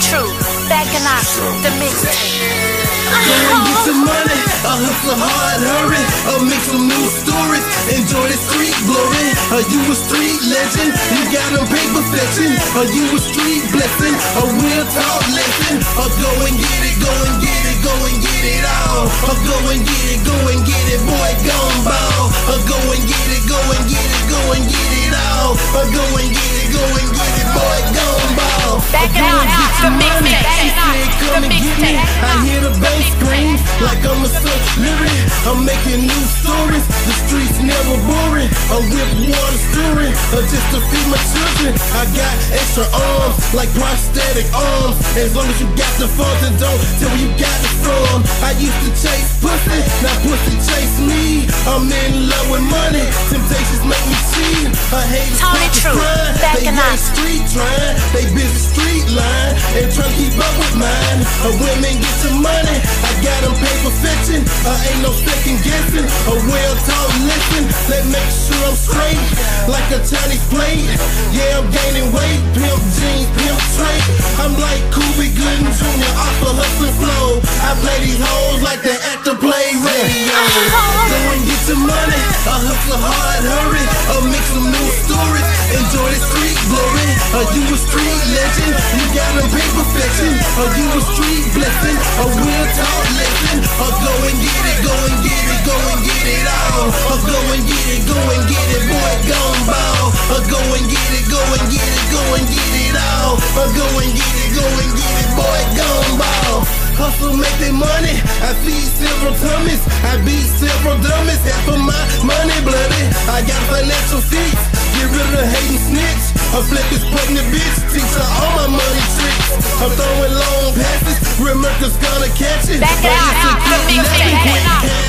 True, back in the mixtape. Go and get some money, hustle hard, hurry, make some new stories, enjoy the street glory. You a street legend, you got them paper fetching. You a street blessing, a real talk lesson. Go and get it, go and get it, go and get it all. Go and get it, go and get it, boy, gon' ball. Go and get it, go and get it, go and get it all. Go and get it, go and get it, boy, gon' ball. Back it out, the mixtape, Come and get me. I hear the bass scream like I'm a celebrity. I'm making new stories. The streets never boring. I whip water stirring just to feed my children. I got extra arms like prosthetic arms. As long as you got the funds and don't tell where you got it from. I used to chase pussy, now pussy chase me. I'm in love with money. Temptations make me cheat. I hate Tony True, back they in ain't street trying. They busy street line and trying to keep up with mine. Women get some money. I got them paper fetching. Ain't no second guessing. A well-taught listen. Let make sure I'm straight like a Chinese plate. Yeah, I'm gaining weight. Pimp jeans, pimp trait. I'm like Cuba Gooding Jr. off a hustling flow. I play these hoes like they at the play radio. Go and get some money. Hustle hard, hurry. Make some new stories. Enjoy the street glory. You a street legend. You got them paper fetching. You a street blessing. A real talk lesson. Go and get it, go and get it, go and get it all. Go and get it, go and get it, boy, gon' ball. Go and get it, go and get it, go and get it all. Go and get it, go and get it, boy, gon' ball. Hustle, make their money. I feed several tummies. I beat several dummies. Half of my money bloody. I got financial feet. Get rid of the hating snitch. I flip this pregnant bitch. Teach her all my money tricks. I'm throwing long passes. Real Merca's gonna catch it. Back it out, the mixtape.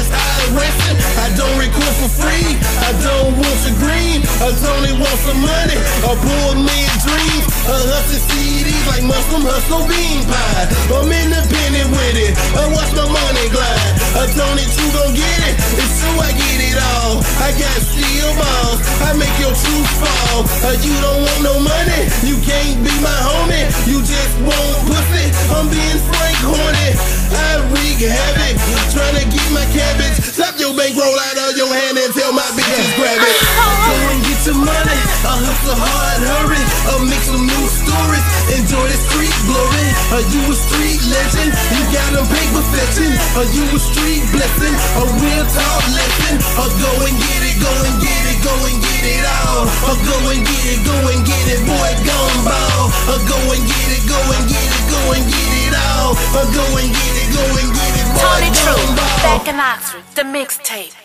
I don't record for free. I don't want your green. I only want some money. Pour me a dream. Hustle CDs like Muslim hustle bean pie. I'm independent with it. Watch my money glide. Tony True gon' get it. It's true, I get it all. I got steel balls. I make your truth fall. You don't want no money. You can't be my homie. You just want pussy. I'm being frank horny. I wreak havoc. Trying to get my cabbage. Slap your bankroll out of your hand and tell my bitches grab it. Go and get your money. Hustle hard, hurry. Make some new stories. Enjoy the street glory. You a street legend. You got them paper fetching. You a street blessing. A real talk lesson. Go and get it, go and get it, go and get it all. Go and get it, go and get it, boy, gon' ball. Go and get it, go and get it, go and get it all. Go and get it, go and get it, boy, Tony True, gon' ball. back in the mixtape.